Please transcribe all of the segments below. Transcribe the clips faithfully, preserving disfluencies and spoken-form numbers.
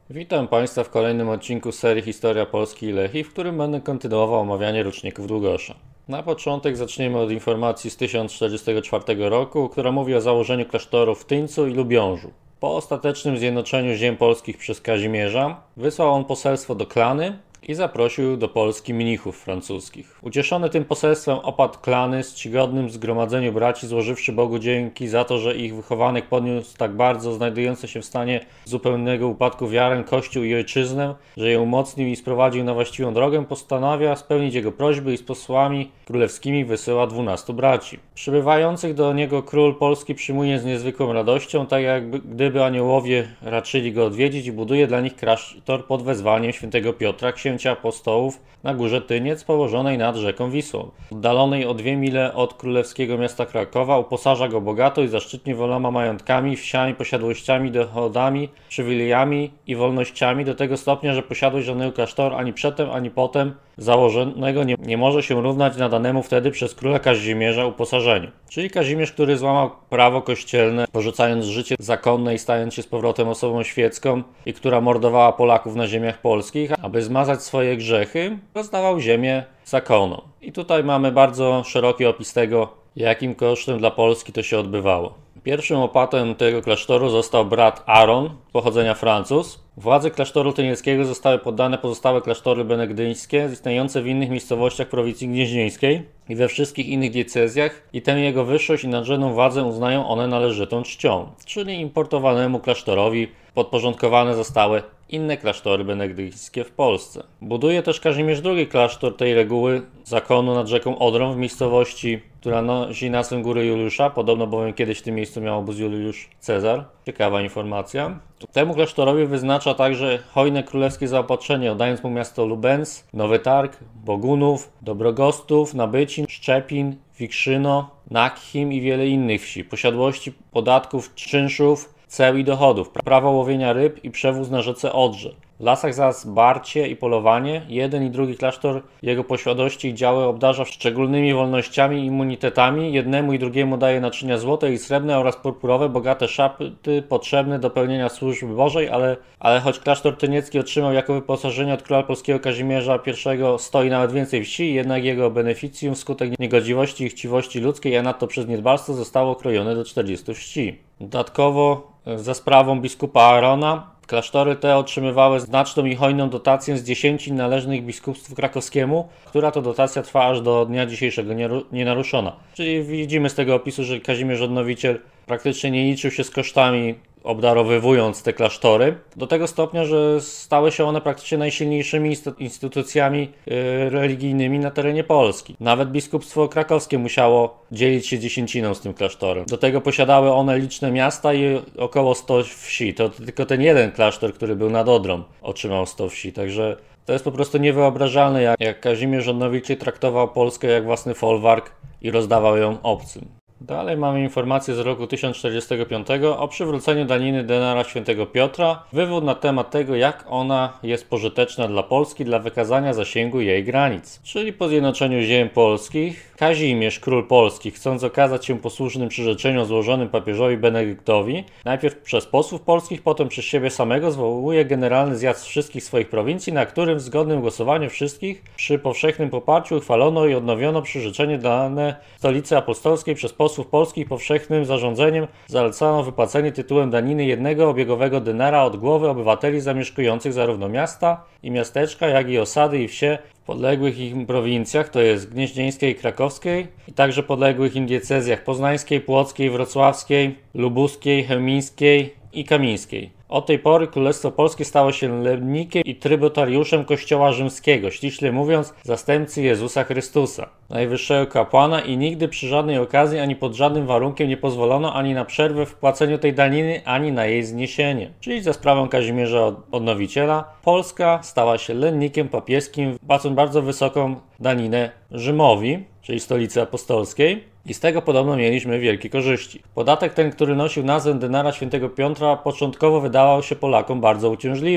Witam Państwa w kolejnym odcinku serii Historia Polski i Lechii, w którym będę kontynuował omawianie roczników Długosza. Na początek zaczniemy od informacji z tysiąc czterdziestego czwartego roku, która mówi o założeniu klasztorów w Tyńcu i Lubiążu. Po ostatecznym zjednoczeniu ziem polskich przez Kazimierza wysłał on poselstwo do Klany i zaprosił do Polski mnichów francuskich. Ucieszony tym poselstwem opadł Klany z czcigodnym zgromadzeniu braci, złożywszy Bogu dzięki za to, że ich wychowanek podniósł tak bardzo znajdujący się w stanie zupełnego upadku wiarę, Kościół i ojczyznę, że je umocnił i sprowadził na właściwą drogę, postanawia spełnić jego prośby i z posłami królewskimi wysyła dwunastu braci. Przybywających do niego król Polski przyjmuje z niezwykłą radością, tak jakby gdyby aniołowie raczyli go odwiedzić, i buduje dla nich klasztor pod wezwaniem świętego Piotra, księcia apostołów, na górze Tyniec, położonej nad rzeką Wisłą. Oddalonej o dwie mile od królewskiego miasta Krakowa, uposaża go bogato i zaszczytnie wieloma majątkami, wsiami, posiadłościami, dochodami, przywilejami i wolnościami, do tego stopnia, że posiadłość żadnego klasztoru ani przedtem, ani potem założonego nie, nie może się równać nadanemu wtedy przez króla Kazimierza uposażeniu. Czyli Kazimierz, który złamał prawo kościelne, porzucając życie zakonne i stając się z powrotem osobą świecką, i która mordowała Polaków na ziemiach polskich, aby zmazać swoje grzechy, rozdawał ziemię zakonom. I tutaj mamy bardzo szeroki opis tego, jakim kosztem dla Polski to się odbywało. Pierwszym opatem tego klasztoru został brat Aaron, pochodzenia Francuz. Władze klasztoru tynieckiego zostały poddane pozostałe klasztory benedyktyńskie istniejące w innych miejscowościach prowincji gnieźnieńskiej i we wszystkich innych diecezjach, i tę jego wyższość i nadrzędną władzę uznają one należytą czcią, czyli importowanemu klasztorowi podporządkowane zostały inne klasztory benedyktyńskie w Polsce. Buduje też Kazimierz drugi klasztor tej reguły zakonu nad rzeką Odrą w miejscowości, która nosi nazwę Góry Juliusza, podobno bowiem kiedyś w tym miejscu miał obóz Juliusz Cezar. Ciekawa informacja. Temu klasztorowi wyznacza także hojne królewskie zaopatrzenie, oddając mu miasto Lubens, Nowy Targ, Bogunów, Dobrogostów, Nabycin, Szczepin, Wikrzyno, Nakhim i wiele innych wsi, posiadłości, podatków, czynszów, ceł i dochodów, prawo łowienia ryb i przewóz na rzece Odrze. W lasach zaś barcie i polowanie. Jeden i drugi klasztor jego posiadłości i działy obdarza szczególnymi wolnościami i immunitetami. Jednemu i drugiemu daje naczynia złote i srebrne oraz purpurowe, bogate szaty potrzebne do pełnienia służby Bożej, ale, ale choć klasztor tyniecki otrzymał jako wyposażenie od króla polskiego Kazimierza I sto i nawet więcej wsi, jednak jego beneficjum wskutek niegodziwości i chciwości ludzkiej, a nadto przez niedbalstwo, zostało okrojone do czterdziestu wsi. Dodatkowo za sprawą biskupa Aarona klasztory te otrzymywały znaczną i hojną dotację z dziesięcin należnych biskupstwu krakowskiemu, która to dotacja trwa aż do dnia dzisiejszego nienaruszona. Czyli widzimy z tego opisu, że Kazimierz Odnowiciel praktycznie nie liczył się z kosztami, obdarowywując te klasztory, do tego stopnia, że stały się one praktycznie najsilniejszymi instytucjami yy, religijnymi na terenie Polski. Nawet biskupstwo krakowskie musiało dzielić się dziesięciną z tym klasztorem. Do tego posiadały one liczne miasta i około sto wsi. To tylko ten jeden klasztor, który był nad Odrą, otrzymał sto wsi, także to jest po prostu niewyobrażalne, jak, jak Kazimierz Odnowiciel traktował Polskę jak własny folwark i rozdawał ją obcym. Dalej mamy informację z roku tysiąc czterdziestego piątego o przywróceniu daniny denara świętego Piotra, wywód na temat tego, jak ona jest pożyteczna dla Polski dla wykazania zasięgu jej granic. Czyli po zjednoczeniu ziem polskich, Kazimierz, król Polski, chcąc okazać się posłusznym przyrzeczeniom złożonym papieżowi Benedyktowi, najpierw przez posłów polskich, potem przez siebie samego zwołuje generalny zjazd wszystkich swoich prowincji, na którym w zgodnym głosowaniu wszystkich przy powszechnym poparciu uchwalono i odnowiono przyrzeczenie dane stolicy apostolskiej przez posłów polskich. Powszechnym zarządzeniem zalecano wypłacenie tytułem daniny jednego obiegowego denara od głowy obywateli zamieszkujących zarówno miasta i miasteczka, jak i osady i wsie w podległych im prowincjach, to jest gnieźnieńskiej i krakowskiej, i także podległych im diecezjach poznańskiej, płockiej, wrocławskiej, lubuskiej, chełmińskiej i kamińskiej. Od tej pory Królestwo Polskie stało się lennikiem i trybutariuszem Kościoła Rzymskiego, ściśle mówiąc zastępcy Jezusa Chrystusa, najwyższego kapłana, i nigdy przy żadnej okazji ani pod żadnym warunkiem nie pozwolono ani na przerwę w płaceniu tej daniny, ani na jej zniesienie. Czyli za sprawą Kazimierza Odnowiciela Polska stała się lennikiem papieskim, płacąc bardzo wysoką daninę Rzymowi, czyli stolicy apostolskiej, i z tego podobno mieliśmy wielkie korzyści. Podatek ten, który nosił nazwę denara świętego Piotra, początkowo wydawał się Polakom bardzo uciążliwy.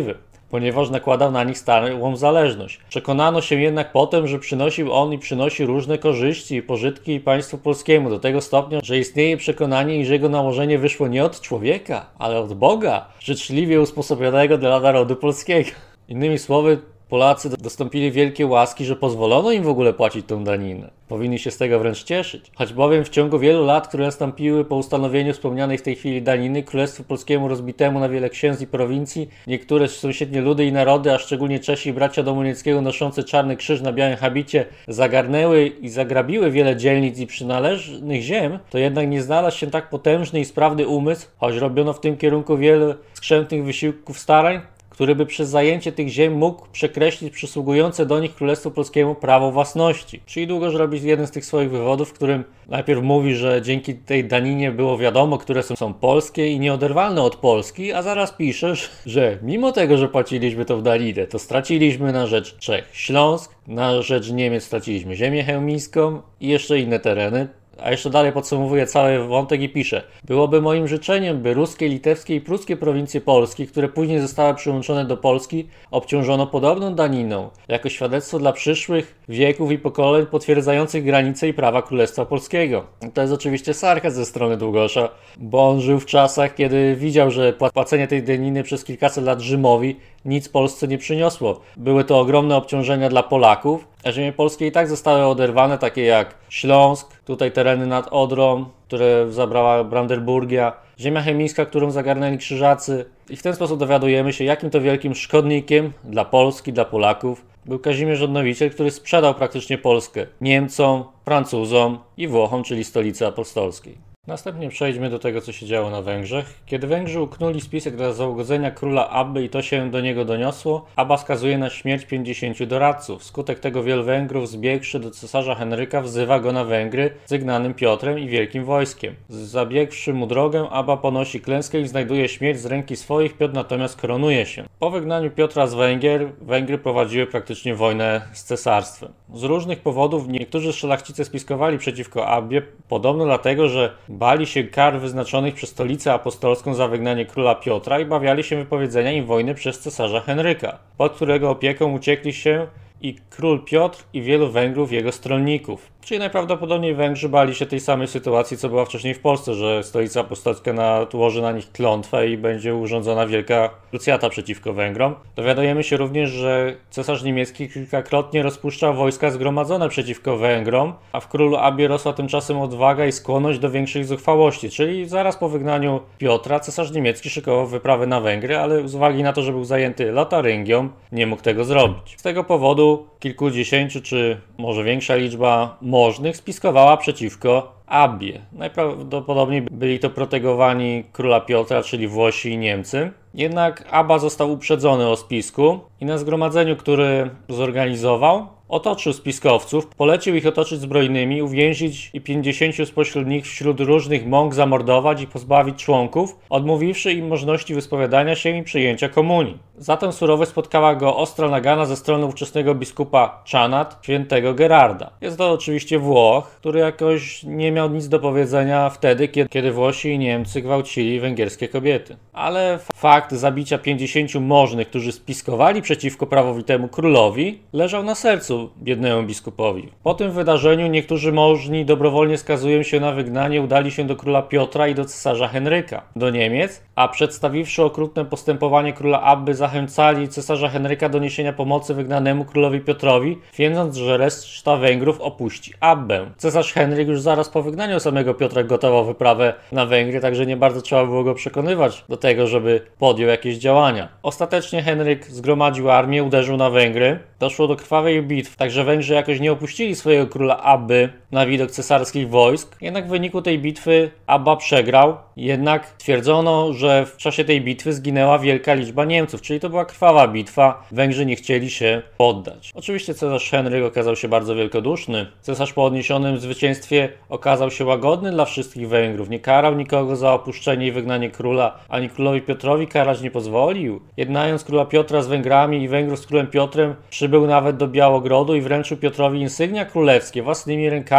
ponieważ nakładał na nich stałą zależność. Przekonano się jednak potem, że przynosił on i przynosi różne korzyści i pożytki państwu polskiemu do tego stopnia, że istnieje przekonanie, iż jego nałożenie wyszło nie od człowieka, ale od Boga, życzliwie usposobionego dla narodu polskiego. Innymi słowy, Polacy dostąpili wielkie łaski, że pozwolono im w ogóle płacić tę daninę. Powinni się z tego wręcz cieszyć. Choć bowiem w ciągu wielu lat, które nastąpiły po ustanowieniu wspomnianej w tej chwili daniny, Królestwu Polskiemu rozbitemu na wiele księstw i prowincji, niektóre sąsiednie ludy i narody, a szczególnie Czesi i bracia domu niemieckiego noszący czarny krzyż na białym habicie, zagarnęły i zagrabiły wiele dzielnic i przynależnych ziem, to jednak nie znalazł się tak potężny i sprawny umysł, choć robiono w tym kierunku wiele skrzętnych wysiłków starań, który by przez zajęcie tych ziem mógł przekreślić przysługujące do nich Królestwu Polskiemu prawo własności. Czyli długoż robi jeden z tych swoich wywodów, w którym najpierw mówi, że dzięki tej daninie było wiadomo, które są, są polskie i nieoderwalne od Polski, a zaraz pisze, że mimo tego, że płaciliśmy tą daninę, to straciliśmy na rzecz Czech Śląsk, na rzecz Niemiec straciliśmy ziemię chełmińską i jeszcze inne tereny. A jeszcze dalej podsumowuje cały wątek i pisze: byłoby moim życzeniem, by ruskie, litewskie i pruskie prowincje Polski, które później zostały przyłączone do Polski, obciążono podobną daniną, jako świadectwo dla przyszłych wieków i pokoleń potwierdzających granice i prawa Królestwa Polskiego. To jest oczywiście sarkazm ze strony Długosza, bo on żył w czasach, kiedy widział, że płacenie tej daniny przez kilkaset lat Rzymowi nic Polsce nie przyniosło. Były to ogromne obciążenia dla Polaków, a ziemie polskie i tak zostały oderwane, takie jak Śląsk, tutaj tereny nad Odrą, które zabrała Brandenburgia, ziemia chemińska, którą zagarnęli Krzyżacy. I w ten sposób dowiadujemy się, jakim to wielkim szkodnikiem dla Polski, dla Polaków był Kazimierz Odnowiciel, który sprzedał praktycznie Polskę Niemcom, Francuzom i Włochom, czyli stolicy apostolskiej. Następnie przejdźmy do tego, co się działo na Węgrzech. Kiedy Węgrzy uknuli spisek dla zaugodzenia króla Abby i to się do niego doniosło, Abba skazuje na śmierć pięćdziesięciu doradców. Wskutek tego wielu Węgrów, zbiegłszy do cesarza Henryka, wzywa go na Węgry z wygnanym Piotrem i wielkim wojskiem. Zabiegłszy mu drogę, Abba ponosi klęskę i znajduje śmierć z ręki swoich, Piotr natomiast koronuje się. Po wygnaniu Piotra z Węgier, Węgry prowadziły praktycznie wojnę z cesarstwem. Z różnych powodów niektórzy szlachcice spiskowali przeciwko Abbie, podobno dlatego, że bali się kar wyznaczonych przez stolicę apostolską za wygnanie króla Piotra i bawiali się wypowiedzenia im wojny przez cesarza Henryka, pod którego opieką uciekli się i król Piotr i wielu Węgrów jego stronników. Czyli najprawdopodobniej Węgrzy bali się tej samej sytuacji, co była wcześniej w Polsce, że stolica apostolska nałoży na nich klątwę i będzie urządzona wielka krucjata przeciwko Węgrom. Dowiadujemy się również, że cesarz niemiecki kilkakrotnie rozpuszczał wojska zgromadzone przeciwko Węgrom, a w królu Abbie rosła tymczasem odwaga i skłonność do większej zuchwałości, czyli zaraz po wygnaniu Piotra cesarz niemiecki szykował wyprawy na Węgry, ale z uwagi na to, że był zajęty Lotaryngią, nie mógł tego zrobić. Z tego powodu kilkudziesięciu, czy może większa liczba możnych spiskowała przeciwko Abbie. Najprawdopodobniej byli to protegowani króla Piotra, czyli Włosi i Niemcy. Jednak Abba został uprzedzony o spisku i na zgromadzeniu, który zorganizował, otoczył spiskowców, polecił ich otoczyć zbrojnymi, uwięzić i pięćdziesięciu spośród nich wśród różnych mąk zamordować i pozbawić członków, odmówiwszy im możliwości wyspowiadania się i przyjęcia komunii. Za tę surowość spotkała go ostra nagana ze strony ówczesnego biskupa Czanat, świętego Gerarda. Jest to oczywiście Włoch, który jakoś nie miał nic do powiedzenia wtedy, kiedy Włosi i Niemcy gwałcili węgierskie kobiety. Ale fakt zabicia pięćdziesięciu możnych, którzy spiskowali przeciwko prawowitemu królowi, leżał na sercu biednemu biskupowi. Po tym wydarzeniu niektórzy możni dobrowolnie skazują się na wygnanie, udali się do króla Piotra i do cesarza Henryka, do Niemiec, a przedstawiwszy okrutne postępowanie króla Abby, zachęcali cesarza Henryka do niesienia pomocy wygnanemu królowi Piotrowi, wiedząc, że reszta Węgrów opuści Abbę. Cesarz Henryk już zaraz po wygnaniu samego Piotra gotował wyprawę na Węgry, także nie bardzo trzeba było go przekonywać do tego, żeby podjął jakieś działania. Ostatecznie Henryk zgromadził armię, uderzył na Węgry. Doszło do krwawej bitwy, także Węgrzy jakoś nie opuścili swojego króla Abby na widok cesarskich wojsk. Jednak w wyniku tej bitwy Abba przegrał. Jednak twierdzono, że w czasie tej bitwy zginęła wielka liczba Niemców, czyli to była krwawa bitwa. Węgrzy nie chcieli się poddać. Oczywiście cesarz Henryk okazał się bardzo wielkoduszny. Cesarz po odniesionym zwycięstwie okazał się łagodny dla wszystkich Węgrów. Nie karał nikogo za opuszczenie i wygnanie króla, ani królowi Piotrowi karać nie pozwolił. Jednając króla Piotra z Węgrami i Węgrów z królem Piotrem, przybył nawet do Białogrodu i wręczył Piotrowi insygnia królewskie własnymi rękami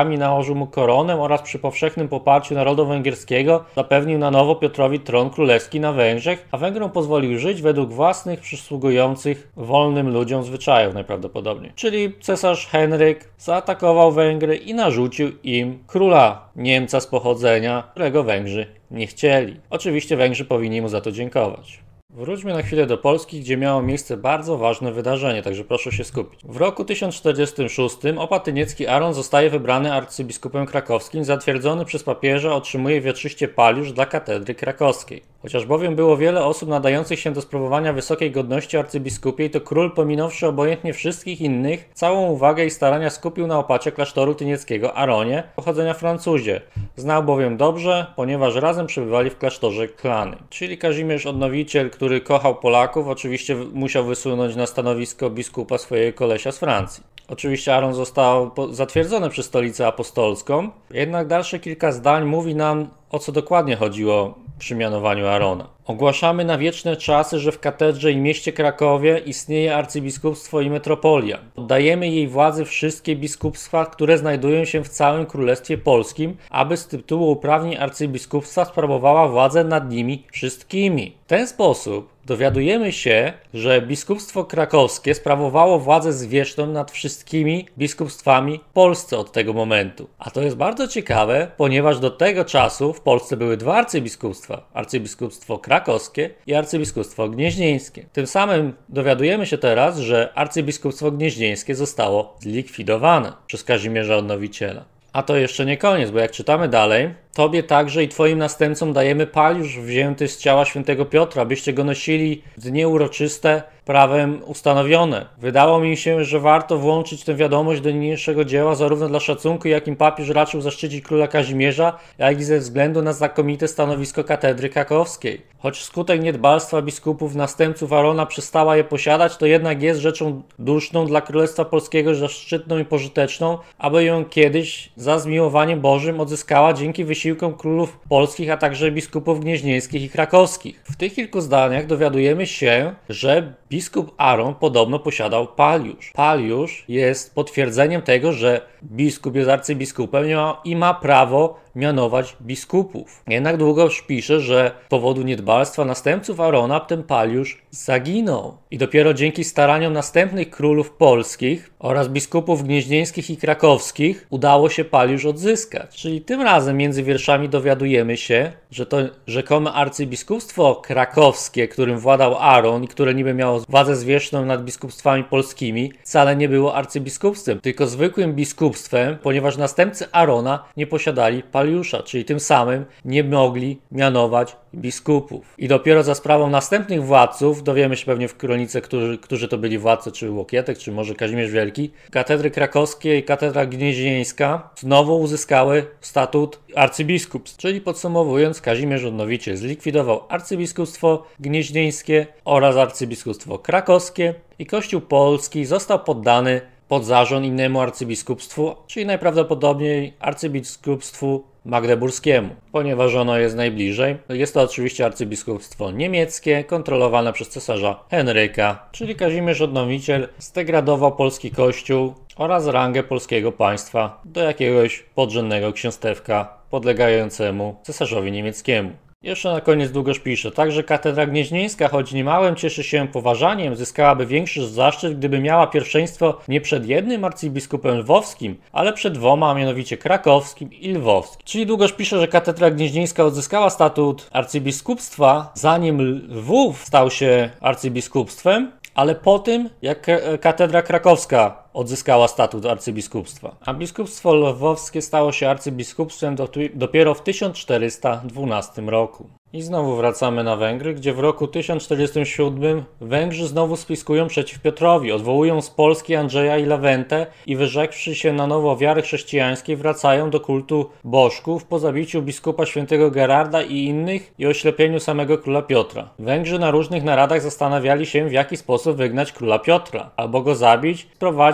rękami nałożył mu koronę oraz przy powszechnym poparciu narodu węgierskiego zapewnił na nowo Piotrowi tron królewski na Węgrzech, a Węgrom pozwolił żyć według własnych przysługujących wolnym ludziom zwyczajów najprawdopodobniej. Czyli cesarz Henryk zaatakował Węgry i narzucił im króla Niemca z pochodzenia, którego Węgrzy nie chcieli. Oczywiście Węgrzy powinni mu za to dziękować. Wróćmy na chwilę do Polski, gdzie miało miejsce bardzo ważne wydarzenie, także proszę się skupić. W roku tysiąc czterdziestym szóstym opatyniecki Aaron zostaje wybrany arcybiskupem krakowskim, zatwierdzony przez papieża otrzymuje wieczyście paliusz dla katedry krakowskiej. Chociaż bowiem było wiele osób nadających się do sprawowania wysokiej godności arcybiskupiej, to król, pominąwszy obojętnie wszystkich innych, całą uwagę i starania skupił na opacie klasztoru tynieckiego Aronie, pochodzenia Francuzie. Znał bowiem dobrze, ponieważ razem przebywali w klasztorze Klany. Czyli Kazimierz Odnowiciel, który kochał Polaków, oczywiście musiał wysunąć na stanowisko biskupa swojego kolesia z Francji. Oczywiście Aaron został zatwierdzony przez Stolicę Apostolską, jednak dalsze kilka zdań mówi nam, o co dokładnie chodziło przy mianowaniu Aarona. Ogłaszamy na wieczne czasy, że w katedrze i mieście Krakowie istnieje arcybiskupstwo i metropolia. Oddajemy jej władzy wszystkie biskupstwa, które znajdują się w całym Królestwie Polskim, aby z tytułu uprawnień arcybiskupstwa sprawowała władzę nad nimi wszystkimi. W ten sposób dowiadujemy się, że biskupstwo krakowskie sprawowało władzę zwierzchną nad wszystkimi biskupstwami w Polsce od tego momentu. A to jest bardzo ciekawe, ponieważ do tego czasu w Polsce były dwa arcybiskupstwa. Arcybiskupstwo krakowskie i arcybiskupstwo gnieźnieńskie. Tym samym dowiadujemy się teraz, że arcybiskupstwo gnieźnieńskie zostało zlikwidowane przez Kazimierza Odnowiciela. A to jeszcze nie koniec, bo jak czytamy dalej, Tobie także i Twoim następcom dajemy paliusz wzięty z ciała świętego Piotra, byście go nosili w dnie uroczyste, prawem ustanowione. Wydało mi się, że warto włączyć tę wiadomość do niniejszego dzieła zarówno dla szacunku, jakim papież raczył zaszczycić króla Kazimierza, jak i ze względu na znakomite stanowisko katedry krakowskiej. Choć wskutek niedbalstwa biskupów następców Arona przestała je posiadać, to jednak jest rzeczą duszną dla Królestwa Polskiego, zaszczytną i pożyteczną, aby ją kiedyś za zmiłowaniem Bożym odzyskała dzięki wysiłkom królów polskich, a także biskupów gnieźnieńskich i krakowskich. W tych kilku zdaniach dowiadujemy się, że biskup Aaron podobno posiadał paliusz. Paliusz jest potwierdzeniem tego, że biskup jest arcybiskupem i ma prawo mianować biskupów. Jednak Długosz pisze, że z powodu niedbalstwa następców Arona ten paliusz zaginął. I dopiero dzięki staraniom następnych królów polskich oraz biskupów gnieźnieńskich i krakowskich udało się paliusz odzyskać. Czyli tym razem między wierszami dowiadujemy się, że to rzekome arcybiskupstwo krakowskie, którym władał Aaron i które niby miało władzę zwierzchną nad biskupstwami polskimi, wcale nie było arcybiskupstwem, tylko zwykłym biskupstwem, ponieważ następcy Arona nie posiadali paliusza, czyli tym samym nie mogli mianować biskupów. I dopiero za sprawą następnych władców, dowiemy się pewnie w kronice, którzy, którzy to byli władcy, czy Łokietek, czy może Kazimierz Wielki, katedry krakowskie i katedra gnieźnieńska znowu uzyskały statut arcybiskupstw. Czyli podsumowując, Kazimierz Odnowiciel zlikwidował arcybiskupstwo gnieźnieńskie oraz arcybiskupstwo krakowskie i Kościół polski został poddany pod zarząd innemu arcybiskupstwu, czyli najprawdopodobniej arcybiskupstwu magdeburskiemu, ponieważ ono jest najbliżej. Jest to oczywiście arcybiskupstwo niemieckie, kontrolowane przez cesarza Henryka, czyli Kazimierz Odnowiciel zdegradował polski kościół oraz rangę polskiego państwa do jakiegoś podrzędnego księstewka podlegającemu cesarzowi niemieckiemu. Jeszcze na koniec Długosz pisze, także katedra gnieźnieńska, choć niemałym cieszy się poważaniem, zyskałaby większy zaszczyt, gdyby miała pierwszeństwo nie przed jednym arcybiskupem lwowskim, ale przed dwoma, a mianowicie krakowskim i lwowskim. Czyli Długosz pisze, że katedra gnieźnieńska odzyskała statut arcybiskupstwa, zanim Lwów stał się arcybiskupstwem, ale po tym, jak katedra krakowska odzyskała statut arcybiskupstwa. A biskupstwo lwowskie stało się arcybiskupstwem dopiero w tysiąc czterysta dwunastym roku. I znowu wracamy na Węgry, gdzie w roku tysiąc czterdziestym siódmym Węgrzy znowu spiskują przeciw Piotrowi, odwołują z Polski Andrzeja i Lawentę i wyrzekłszy się na nowo wiary chrześcijańskiej wracają do kultu bożków po zabiciu biskupa świętego Gerarda i innych i oślepieniu samego króla Piotra. Węgrzy na różnych naradach zastanawiali się, w jaki sposób wygnać króla Piotra, albo go zabić, sprowadzić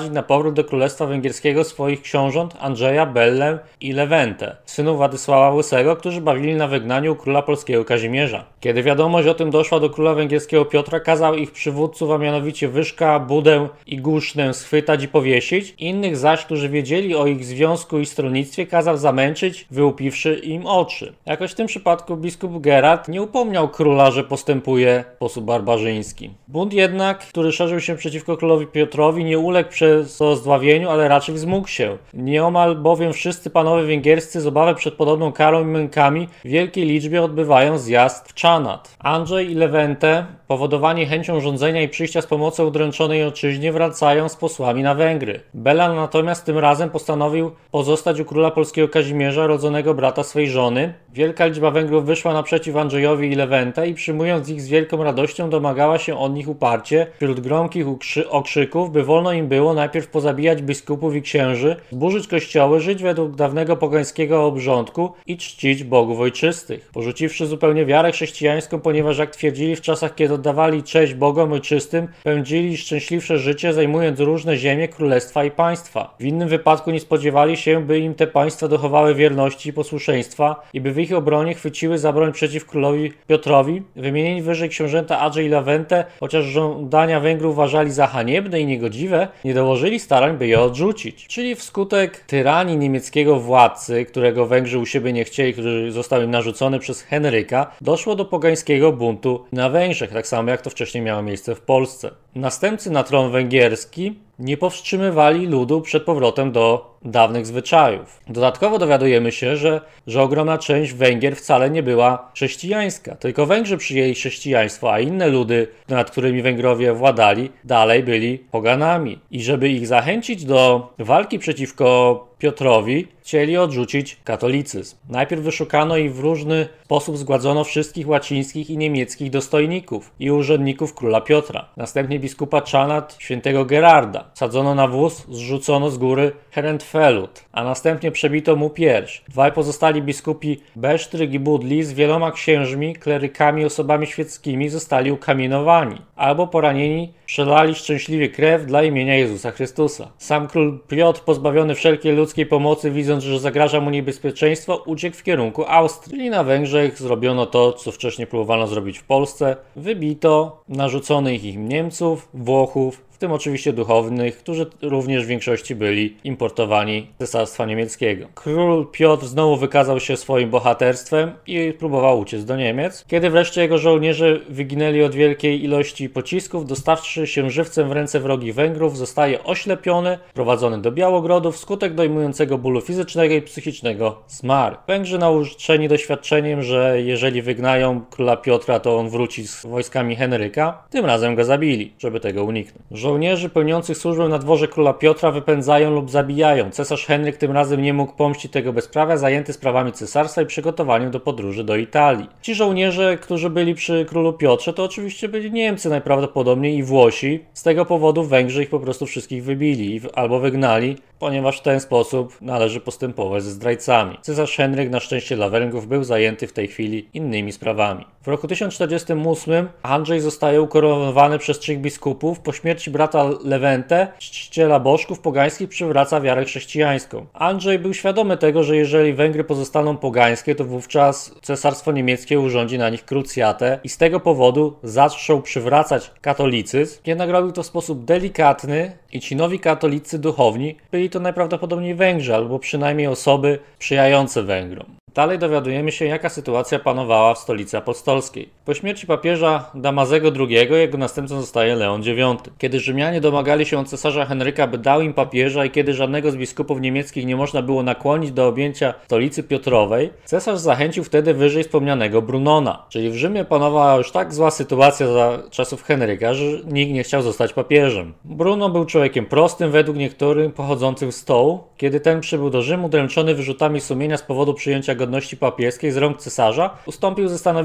sprowadzić na powrót do Królestwa Węgierskiego swoich książąt Andrzeja, Bellę i Lewentę, synów Władysława Łysego, którzy bawili na wygnaniu u króla polskiego Kazimierza. Kiedy wiadomość o tym doszła do króla węgierskiego Piotra, kazał ich przywódców, a mianowicie Wyszka, Budę i Gusznę schwytać i powiesić, innych zaś, którzy wiedzieli o ich związku i stronnictwie, kazał zamęczyć, wyłupiwszy im oczy. Jakoś w tym przypadku biskup Gerard nie upomniał króla, że postępuje w sposób barbarzyński. Bunt jednak, który szerzył się przeciwko królowi Piotrowi, nie uległ przez to zdławieniu, ale raczej wzmógł się. Nieomal bowiem wszyscy panowie węgierscy z obawy przed podobną karą i mękami w wielkiej liczbie odbywają zjazd w Czanat. Andrzej i Lewentę, powodowani chęcią rządzenia i przyjścia z pomocą udręczonej ojczyźnie, wracają z posłami na Węgry. Bela natomiast tym razem postanowił pozostać u króla polskiego Kazimierza, rodzonego brata swej żony. Wielka liczba Węgrów wyszła naprzeciw Andrzejowi i Lewentę i przyjmując ich z wielką radością domagała się od nich uparcie, wśród gromkich okrzyków, by wolno im było najpierw pozabijać biskupów i księży, zburzyć kościoły, żyć według dawnego pogańskiego obrządku i czcić bogów ojczystych. Porzuciwszy zupełnie wiarę chrześcijańską, ponieważ jak twierdzili w czasach, kiedy oddawali cześć bogom ojczystym, pędzili szczęśliwsze życie, zajmując różne ziemie, królestwa i państwa. W innym wypadku nie spodziewali się, by im te państwa dochowały wierności i posłuszeństwa i by w ich obronie chwyciły za broń przeciw królowi Piotrowi. Wymienieni wyżej książęta Andrzej i Lewentę, chociaż żądania Węgrów uważali za haniebne i niegodziwe, nie dołożyli starań, by je odrzucić. Czyli wskutek tyranii niemieckiego władcy, którego Węgrzy u siebie nie chcieli, który został im narzucony przez Henryka, doszło do pogańskiego buntu na Węgrzech, tak samo jak to wcześniej miało miejsce w Polsce. Następcy na tron węgierski nie powstrzymywali ludu przed powrotem do dawnych zwyczajów. Dodatkowo dowiadujemy się, że, że ogromna część Węgier wcale nie była chrześcijańska. Tylko Węgrzy przyjęli chrześcijaństwo, a inne ludy, nad którymi Węgrowie władali, dalej byli poganami. I żeby ich zachęcić do walki przeciwko Piotrowi, chcieli odrzucić katolicyzm. Najpierw wyszukano i w różny sposób zgładzono wszystkich łacińskich i niemieckich dostojników i urzędników króla Piotra. Następnie biskupa Czanat, świętego Gerarda. Sadzono na wóz, zrzucono z góry Herentfelut, a następnie przebito mu pierś. Dwaj pozostali biskupi Besztryk i Budli z wieloma księżmi, klerykami i osobami świeckimi zostali ukamienowani, albo poranieni przelali szczęśliwie krew dla imienia Jezusa Chrystusa. Sam król Piotr, pozbawiony wszelkiej ludzkiej pomocy, widząc, że zagraża mu niebezpieczeństwo, uciekł w kierunku Austrii. Czyli na Węgrzech zrobiono to, co wcześniej próbowano zrobić w Polsce. Wybito narzuconych im Niemców, Włochów, w tym oczywiście duchownych, którzy również w większości byli importowani z Cesarstwa Niemieckiego. Król Piotr znowu wykazał się swoim bohaterstwem i próbował uciec do Niemiec. Kiedy wreszcie jego żołnierze wyginęli od wielkiej ilości pocisków, dostawszy się żywcem w ręce wrogich Węgrów, zostaje oślepiony, prowadzony do Białogrodu wskutek dojmującego bólu fizycznego i psychicznego zmarł. Węgrzy, nauczeni doświadczeniem, że jeżeli wygnają króla Piotra, to on wróci z wojskami Henryka, tym razem go zabili, żeby tego uniknąć. Żołnierzy pełniących służbę na dworze króla Piotra wypędzają lub zabijają. Cesarz Henryk tym razem nie mógł pomścić tego bezprawia, zajęty sprawami cesarstwa i przygotowaniem do podróży do Italii. Ci żołnierze, którzy byli przy królu Piotrze, to oczywiście byli Niemcy najprawdopodobniej i Włosi. Z tego powodu Węgrzy ich po prostu wszystkich wybili albo wygnali, ponieważ w ten sposób należy postępować ze zdrajcami. Cesarz Henryk na szczęście dla Węgrów był zajęty w tej chwili innymi sprawami. W roku tysiąc czterdziestym ósmym Andrzej zostaje ukoronowany przez trzech biskupów. Po śmierci brata Lewentę, czciciela bożków pogańskich, przywraca wiarę chrześcijańską. Andrzej był świadomy tego, że jeżeli Węgry pozostaną pogańskie, to wówczas cesarstwo niemieckie urządzi na nich krucjatę i z tego powodu zaczął przywracać katolicyzm. Jednak robił to w sposób delikatny i ci nowi katolicy duchowni byli to najprawdopodobniej Węgrzy, albo przynajmniej osoby sprzyjające Węgrom. Dalej dowiadujemy się, jaka sytuacja panowała w stolicy apostolskiej. Po śmierci papieża Damazego drugiego jego następcą zostaje Leon dziewiąty. Kiedy Rzymianie domagali się od cesarza Henryka, by dał im papieża i kiedy żadnego z biskupów niemieckich nie można było nakłonić do objęcia stolicy Piotrowej, cesarz zachęcił wtedy wyżej wspomnianego Brunona. Czyli w Rzymie panowała już tak zła sytuacja za czasów Henryka, że nikt nie chciał zostać papieżem. Bruno był człowiekiem prostym, według niektórych pochodzącym z stołu. Kiedy ten przybył do Rzymu, dręczony wyrzutami sumienia z powodu przyjęcia godności papieskiej z rąk cesarza, ustąpił ze stanowiska papieża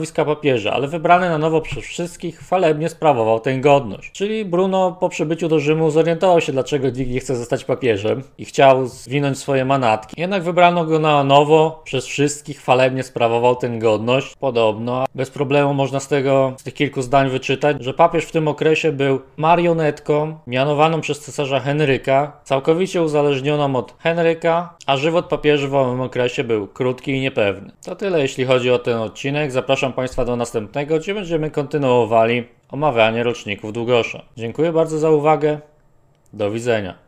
papieża, ale wybrany na nowo przez wszystkich chwalebnie sprawował tę godność. Czyli Bruno po przybyciu do Rzymu zorientował się, dlaczego nikt nie chce zostać papieżem i chciał zwinąć swoje manatki. Jednak wybrano go na nowo przez wszystkich, chwalebnie sprawował tę godność. Podobno, bez problemu można z tego, z tych kilku zdań wyczytać, że papież w tym okresie był marionetką mianowaną przez cesarza Henryka, całkowicie uzależnioną od Henryka, a żywot papieży w owym okresie był krótki i niepewny. To tyle jeśli chodzi o ten odcinek. Zapraszam Państwa do następnego, gdzie będziemy kontynuowali omawianie roczników Długosza. Dziękuję bardzo za uwagę. Do widzenia.